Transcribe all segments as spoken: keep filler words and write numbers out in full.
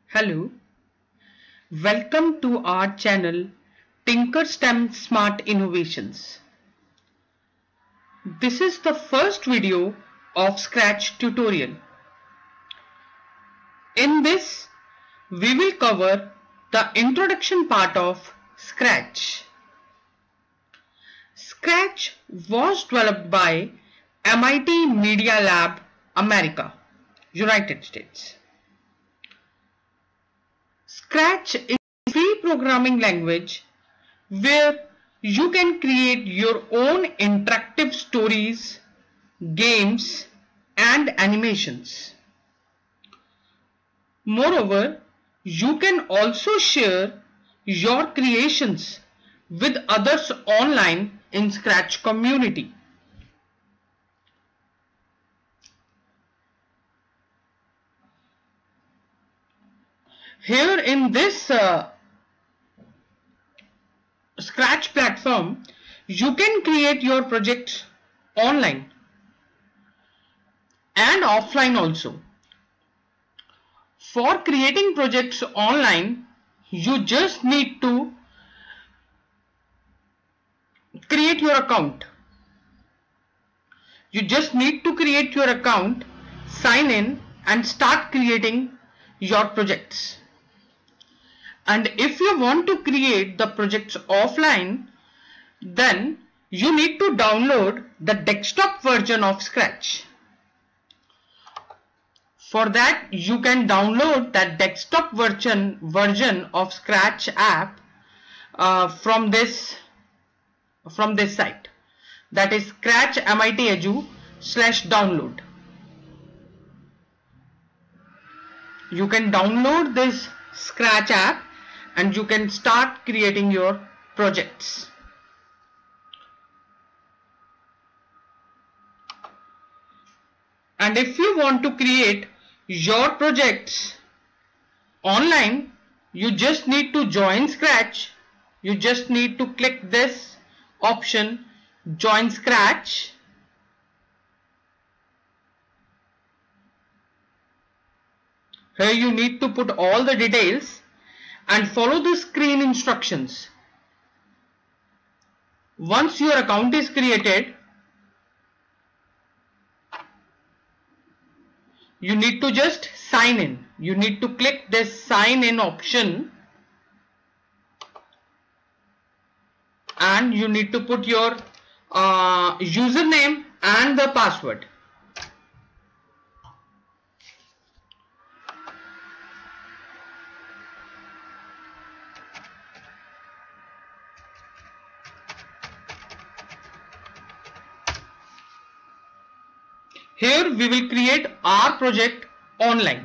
Hello, welcome to our channel TinkerSTEM Smart Innovations. This is the first video of Scratch tutorial. In this, we will cover the introduction part of Scratch. Scratch was developed by M I T Media Lab, America, United States. Scratch is a free programming language where you can create your own interactive stories, games, and animations. Moreover, you can also share your creations with others online in Scratch community. Here in this uh, Scratch platform, you can create your projects online and offline also. For creating projects online, you just need to create your account. You just need to create your account, sign in, and start creating your projects. And if you want to create the projects offline, then you need to download the desktop version of Scratch. For that, you can download that desktop version version of Scratch app uh, from this from this site. That is Scratch M I T Edu slash download. You can download this Scratch app and you can start creating your projects. And if you want to create your projects online, you just need to join Scratch. You just need to click this option, join Scratch. Here you need to put all the details and follow the screen instructions. Once your account is created, you need to just sign in. You need to click this sign in option and you need to put your uh, username and the password. Here we will create our project online.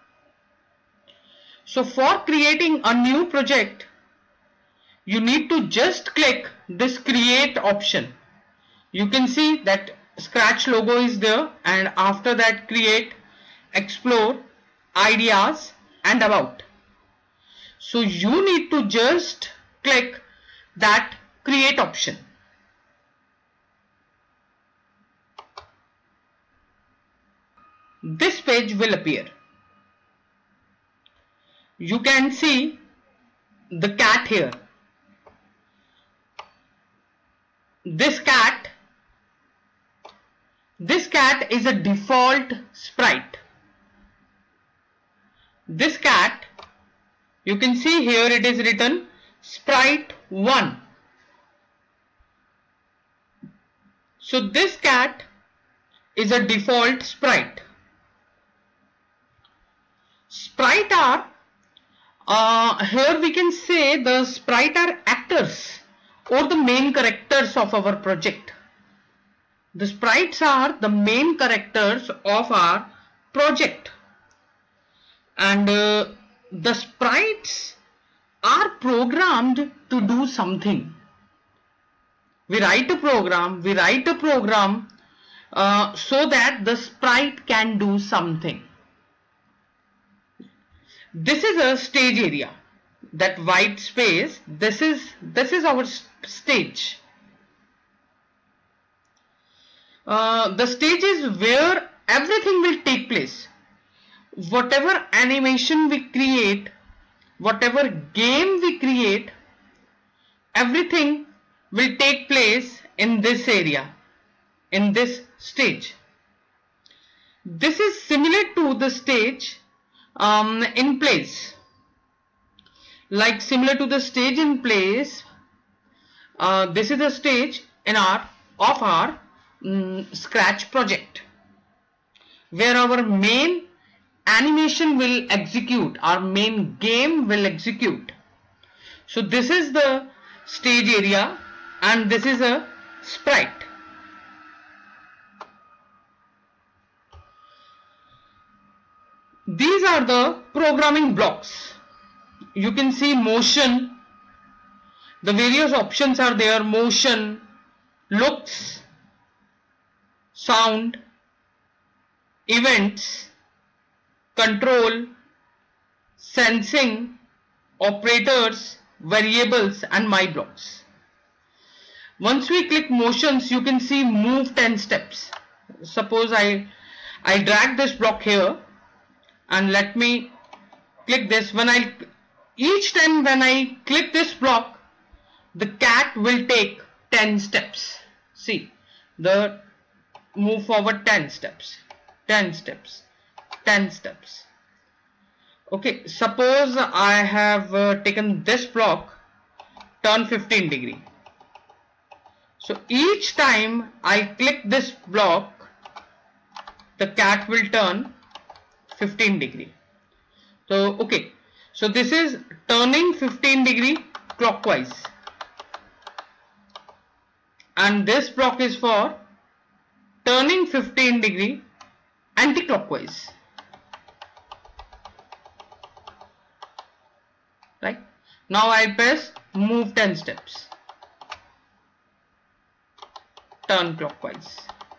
So for creating a new project, you need to just click this create option. You can see that Scratch logo is there, and after that create, explore, ideas, and about. So you need to just click that create option. This page will appear. You can see the cat here. This cat, this cat is a default sprite. This cat, you can see here it is written sprite one. So this cat is a default sprite. Sprite are, uh, here we can say the sprite are actors or the main characters of our project. The sprites are the main characters of our project, and uh, the sprites are programmed to do something. We write a program, we write a program uh, so that the sprite can do something. This is a stage area, that white space, this is this is our stage. Uh, the stage is where everything will take place. whatever animation we create, whatever game we create, everything will take place in this area, in this stage. This is similar to the stage um, in place. Like similar to the stage in place, uh, this is the stage in our of our um, Scratch project, where our main animation will execute, our main game will execute. So this is the stage area and this is a sprite. These are the programming blocks. You can see motion, the various options are there: motion, looks, sound, events, control, sensing, operators, variables, and my blocks. Once we click motions, you can see move ten steps. Suppose I I drag this block here and let me click this. When I each time when I click this block, the cat will take ten steps. See, the move forward ten steps, ten steps, ten steps. Okay, suppose I have uh, taken this block, turn fifteen degree. So each time I click this block, the cat will turn fifteen degree. So okay, so this is turning fifteen degree clockwise, and this block is for turning fifteen degree anti-clockwise. Right, now I press move ten steps, turn clockwise,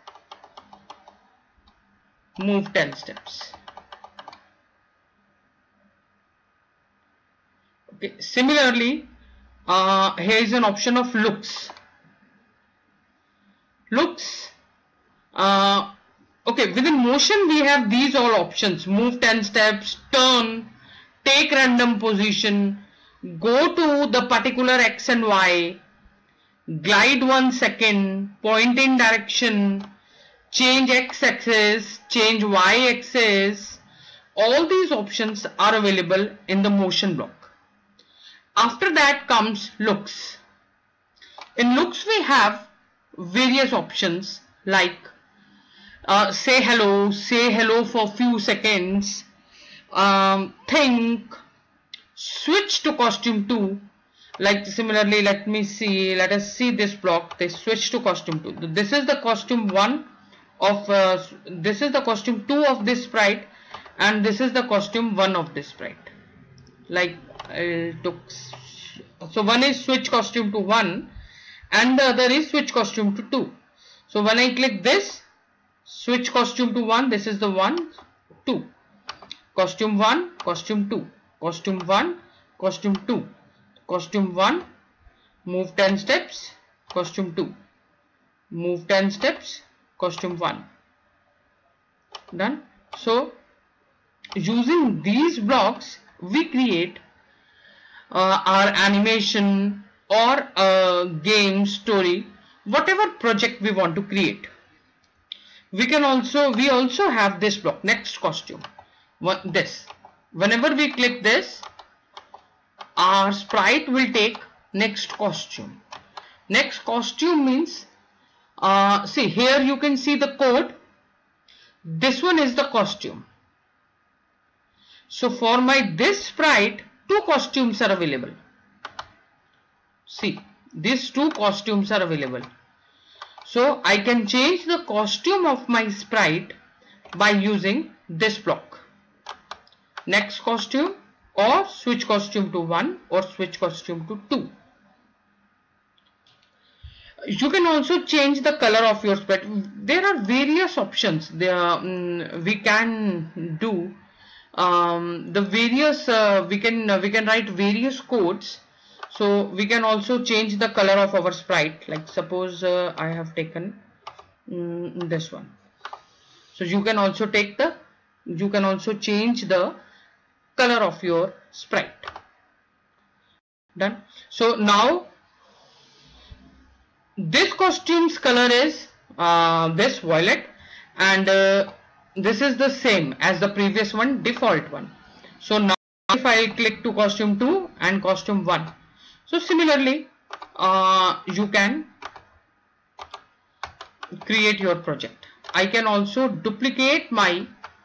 move ten steps. Okay, similarly, uh, here is an option of looks. Looks, uh, okay, within motion we have these all options: move ten steps, turn, take random position, go to the particular X and Y, glide one second, point in direction, change X axis, change Y axis. All these options are available in the motion block. After that comes looks. In looks we have various options like uh, say hello, say hello for few seconds, um, think, switch to costume two. Like similarly, let me see, let us see this block, they switch to costume two. This is the costume one of uh, this is the costume two of this sprite, and this is the costume one of this sprite. Like I took, so one is switch costume to one and the other is switch costume to two. So when I click this, switch costume to one, this is the one, two, costume one, costume two, costume one, costume two, costume one, move ten steps, costume two, move ten steps, costume one. Done. So using these blocks we create uh, our animation or a game, story, whatever project we want to create. We can also we also have this block, next costume. What, this, whenever we click this, our sprite will take next costume. Next costume means uh, see here you can see the code. This one is the costume. So for my this sprite, two costumes are available. See, these two costumes are available. So I can change the costume of my sprite by using this block. Next costume, or switch costume to one, or switch costume to two. You can also change the color of your sprite. There are various options there um, we can do. Um, the various uh, we can uh, we can write various codes. So we can also change the color of our sprite. Like suppose uh, I have taken um, this one. So you can also take the you can also change the color of your sprite. Done. So now this costume's color is uh, this violet, and uh, this is the same as the previous one, default one. So now if I click to costume two and costume one, so similarly uh, you can create your project. I can also duplicate my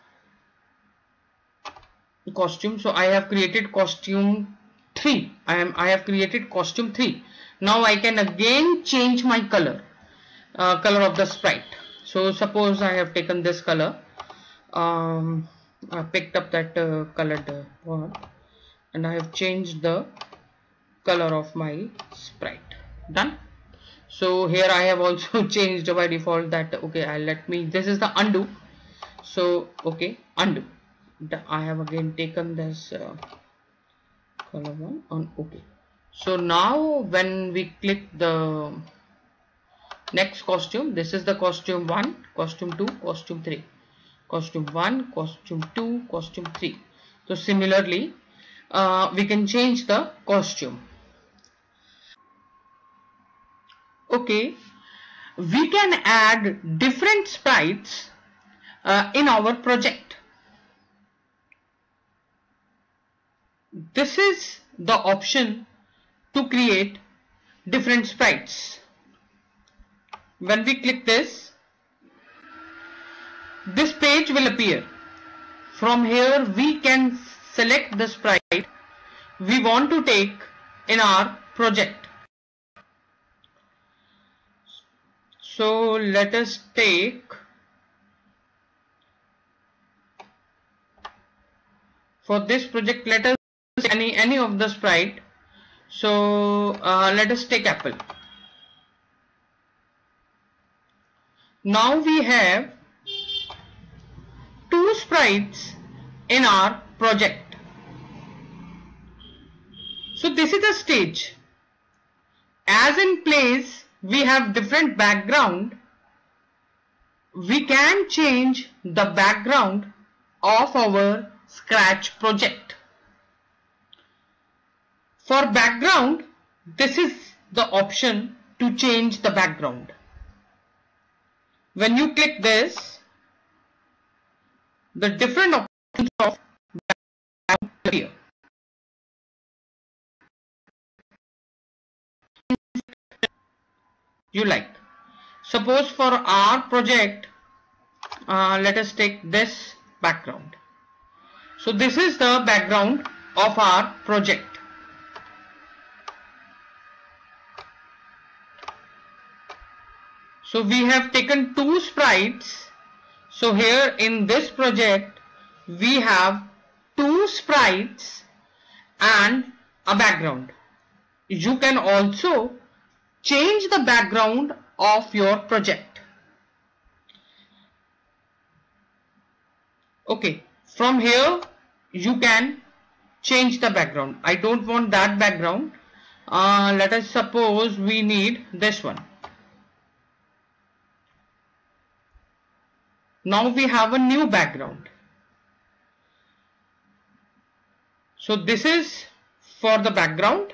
costume. So I have created costume three. I am I have created costume three. Now I can again change my color, uh, color of the sprite. So suppose I have taken this color, um, I picked up that uh, colored uh, one, and I have changed the color of my sprite. Done. So here I have also changed by default that, okay, I'll let me, this is the undo. So okay, undo. I have again taken this uh, color one on okay. So now when we click the next costume, this is the costume one, costume two, costume three, costume one, costume two, costume three. So similarly uh, we can change the costume. Okay, we can add different sprites uh, in our project. This is the option to create different sprites. When we click this, this page will appear. From here we can select the sprite we want to take in our project. So let us take for this project, let us any any of the sprite. So uh, let us take apple. Now we have two sprites in our project. So this is the stage. As in place we have different background, we can change the background of our Scratch project. For background, this is the option to change the background. When you click this, the different options of background appear. You like. Suppose for our project, uh, let us take this background. So this is the background of our project. So we have taken two sprites. So here in this project we have two sprites and a background. You can also change the background of your project. Okay, from here you can change the background. I don't want that background. Uh, let us suppose we need this one. Now we have a new background. So this is for the background,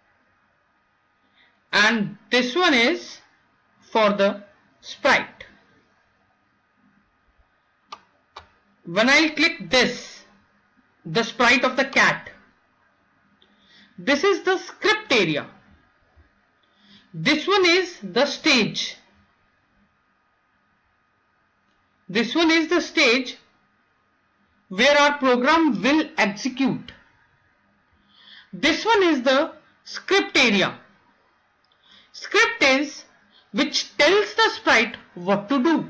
and this one is for the sprite. When I click this, the sprite of the cat, this is the script area. This one is the stage. This one is the stage where our program will execute. This one is the script area. Script is which tells the sprite what to do.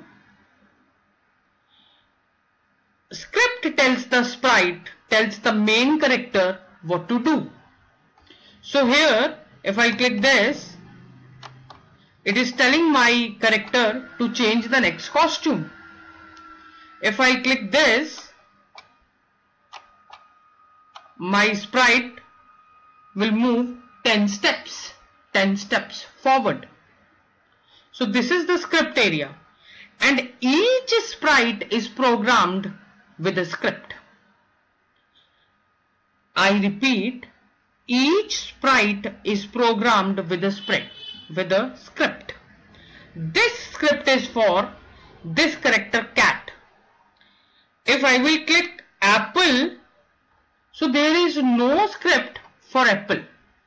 Script tells the sprite, tells the main character what to do. So here, if I click this, it is telling my character to change the next costume. If I click this, my sprite will move ten steps, ten steps forward. So this is the script area, and each sprite is programmed with a script. I repeat, each sprite is programmed with a script, with a script. This script is for this character cat. If I will click apple, so there is no script for apple.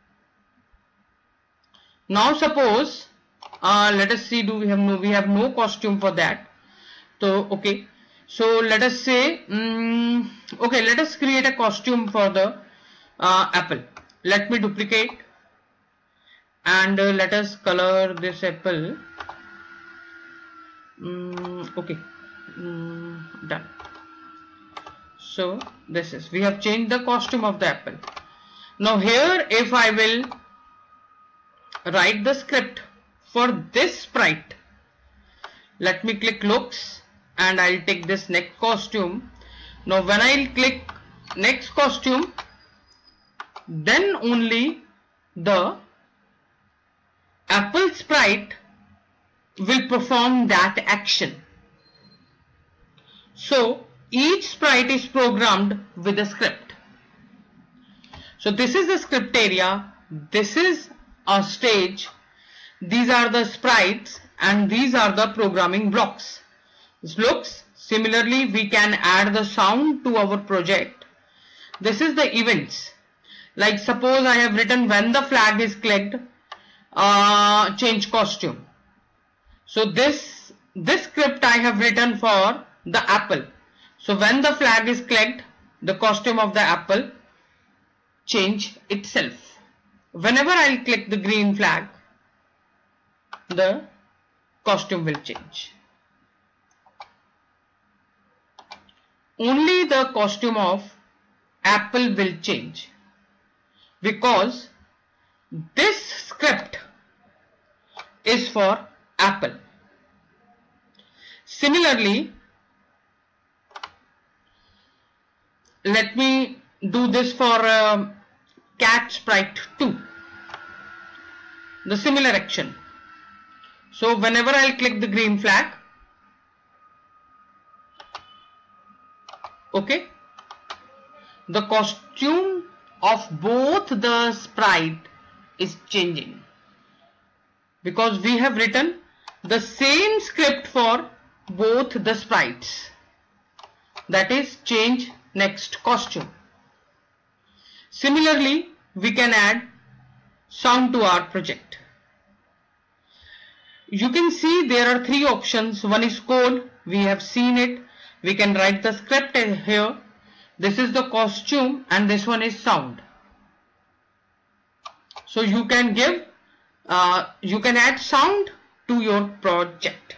Now suppose, uh, let us see, do we have no, we have no costume for that. So, okay. So let us say, um, okay, let us create a costume for the uh, apple. Let me duplicate and uh, let us color this apple. Um, okay, um, done. So this is, we have changed the costume of the apple. Now here, if I will write the script for this sprite, let me click looks and I'll take this next costume. Now when I'll click next costume, then only the apple sprite will perform that action. So each sprite is programmed with a script. So this is the script area, this is a stage, these are the sprites, and these are the programming blocks. This looks, similarly we can add the sound to our project. This is the events. Like suppose I have written when the flag is clicked, uh, change costume. So this, this script I have written for the apple. So when the flag is clicked, the costume of the apple change itself. Whenever I will click the green flag, the costume will change. Only the costume of apple will change, because this script is for apple. Similarly, let me do this for uh, cat sprite two, the similar action. So whenever I'll click the green flag, okay, the costume of both the sprite is changing, because we have written the same script for both the sprites, that is change next costume. Similarly, we can add sound to our project. You can see there are three options. One is code, we have seen it. We can write the script here. This is the costume and this one is sound. So you can give, uh, you can add sound to your project.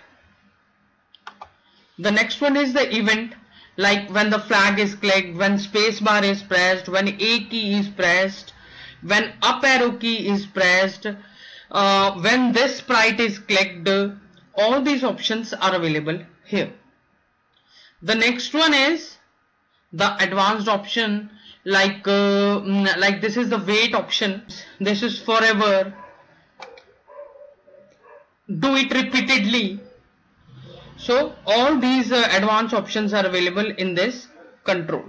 The next one is the event, like when the flag is clicked, when space bar is pressed, when A key is pressed, when up arrow key is pressed, uh, when this sprite is clicked. All these options are available here. The next one is the advanced option, like uh, like this is the wait option. This is forever, do it repeatedly. So all these uh, advanced options are available in this control.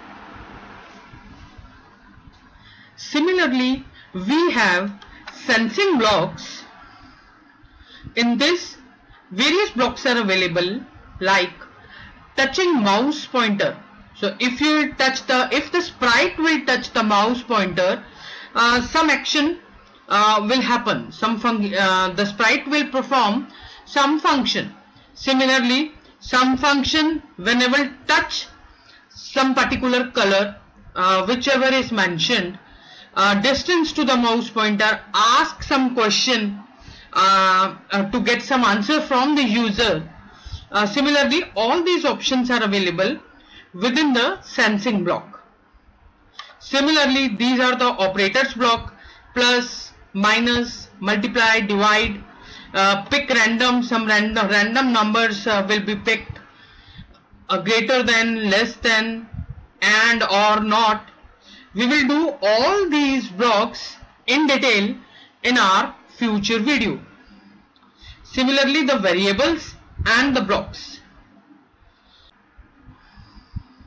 Similarly, we have sensing blocks. In this, various blocks are available, like touching mouse pointer. So if you touch the, if the sprite will touch the mouse pointer, uh, some action uh, will happen. Some fun uh, the sprite will perform some function. Similarly, some function whenever touch some particular color, uh, whichever is mentioned, uh, distance to the mouse pointer, ask some question uh, uh, to get some answer from the user. Uh, similarly, all these options are available within the sensing block. Similarly, these are the operators block: plus, minus, multiply, divide, uh, pick random, some random random numbers uh, will be picked, uh, greater than, less than, and, or, not. We will do all these blocks in detail in our future video. Similarly, the variables and the blocks.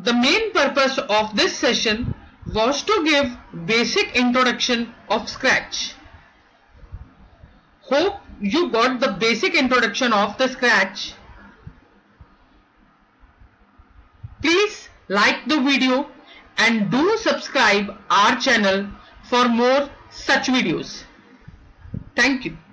The main purpose of this session was to give basic introduction of Scratch. Hope you got the basic introduction of the Scratch. Please like the video and do subscribe our channel for more such videos. Thank you.